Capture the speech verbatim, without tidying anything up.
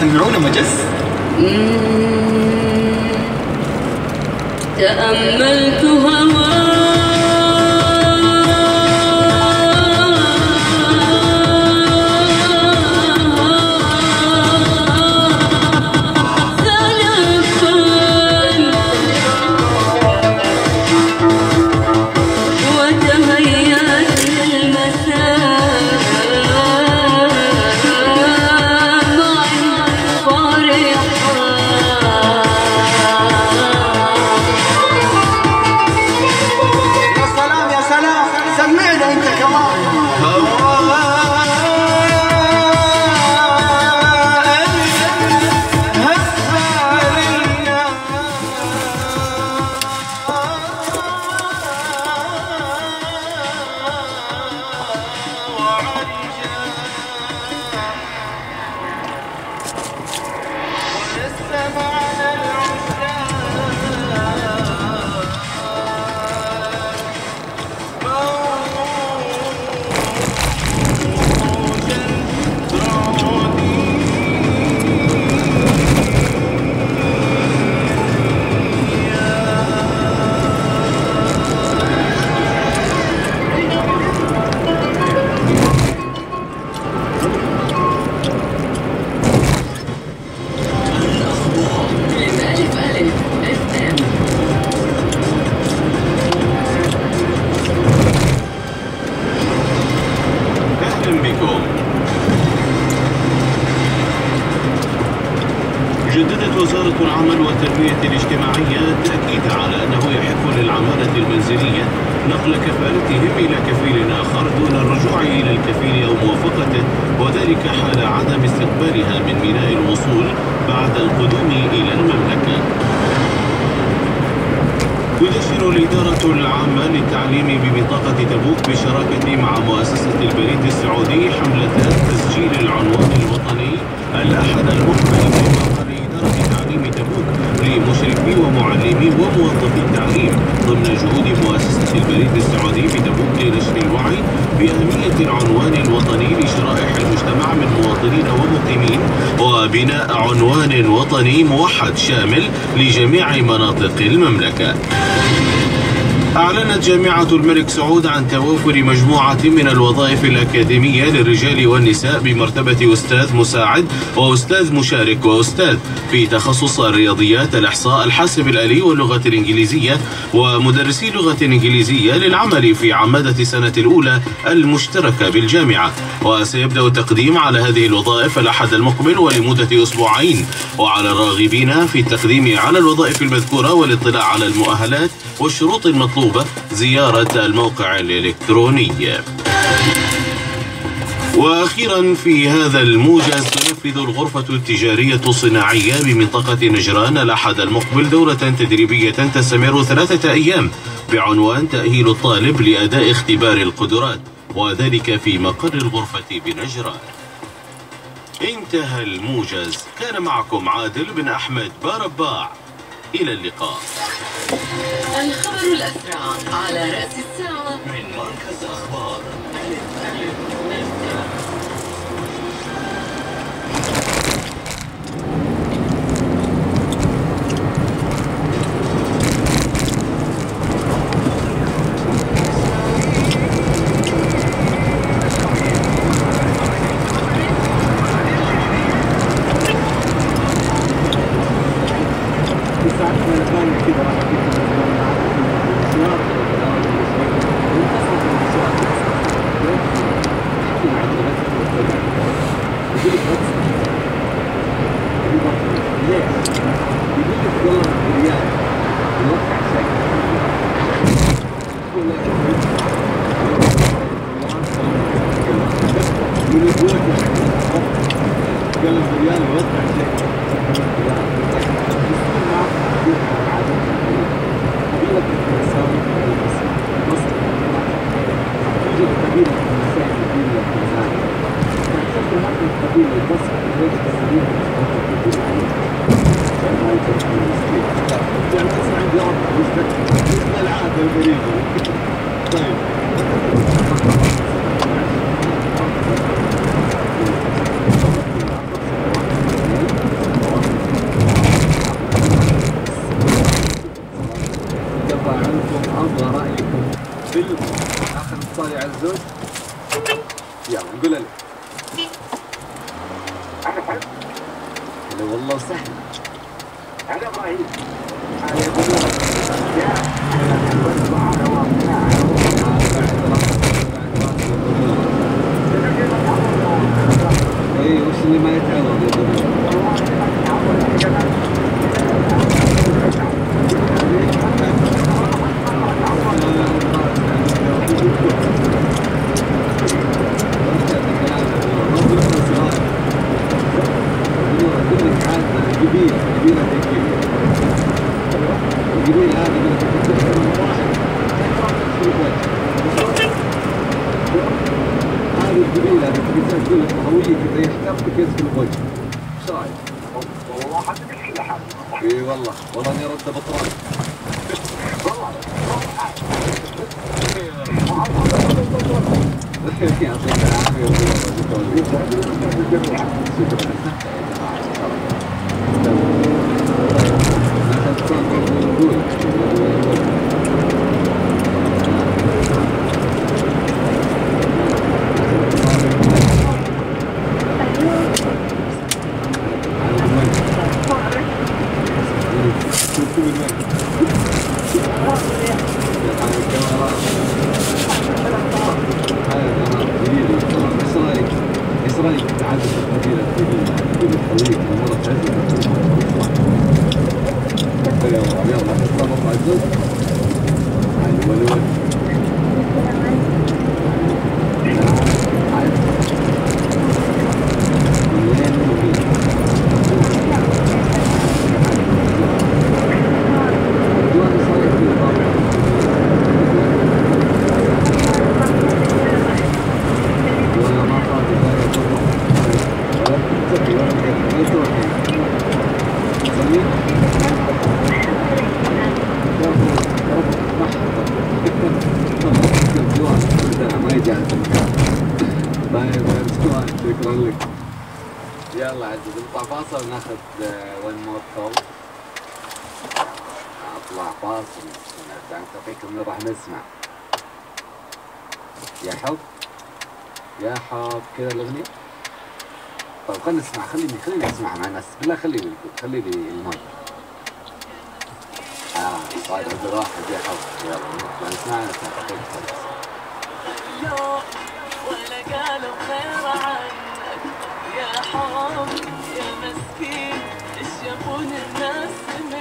سمعونا مجس. تأملت هواك جددت وزارة العمل والتنمية الاجتماعية التأكيد على أنه يحق للعمالة المنزلية نقل كفالتهم إلى كفيل آخر دون الرجوع إلى الكفيل أو موافقته، وذلك حال عدم استقبالها من ميناء الوصول بعد القدوم إلى المملكة. تدشن الإدارة العامة للتعليم بمنطقة تبوك بالشراكة مع مؤسسة البريد السعودي حملة تسجيل العنوان الوطني الأحد المقبل في مقر إدارة تعليم تبوك لمشرفي ومعلمي وموظفي التعليم ضمن جهود مؤسسة البريد السعودي بتبوك لنشر الوعي بأهمية العنوان الوطني لشرائح المجتمع من مواطنين ومقيمين وبناء عنوان وطني موحد شامل لجميع مناطق المملكة. أعلنت جامعة الملك سعود عن توافر مجموعة من الوظائف الأكاديمية للرجال والنساء بمرتبة أستاذ مساعد وأستاذ مشارك وأستاذ في تخصص الرياضيات، الإحصاء، الحاسب الآلي واللغة الإنجليزية ومدرسي لغة إنجليزية للعمل في عمادة سنة الأولى المشتركة بالجامعة. وسيبدأ التقديم على هذه الوظائف الأحد المقبل ولمدة أسبوعين، وعلى الراغبين في التقديم على الوظائف المذكورة والاطلاع على المؤهلات والشروط المطلوبة زيارة الموقع الإلكتروني. وأخيرا في هذا الموجز، تنفذ الغرفة التجارية الصناعية بمنطقة نجران الأحد المقبل دورة تدريبية تستمر ثلاثة أيام بعنوان تأهيل الطالب لأداء اختبار القدرات، وذلك في مقر الغرفة بنجران. انتهى الموجز، كان معكم عادل بن أحمد بارباع، إلى اللقاء. الخبر الأسرع على رأس الساعة من مركز أخبار. ارضى عنكم ابغى رايكم فيلم اخر اتصالي على الزوج. يلا نقول له هلا والله وسهلا. هلا ابراهيم. هلا ابو نور. يا اي وش اللي ما يتعوض يا ابو نور؟ اي والله والله اني رد بطران. يعطيك العافيه شكرا لك. يلا عزيز نطلع فاصل ناخذ وين مور كول. اطلع فاصل نرجع نعطيكم اللي راح نسمع. يا حب يا حب كذا الاغنية. طيب خلينا نسمع خليني خليني اسمع مع الناس بالله. خلي لي خلي لي المايك. اه صاير عند واحد يا حب. يلا نطلع نسمع نعطيك خلاص. ولا قالوا خير عنك يا حب يا مسكين ايش يبون الناس من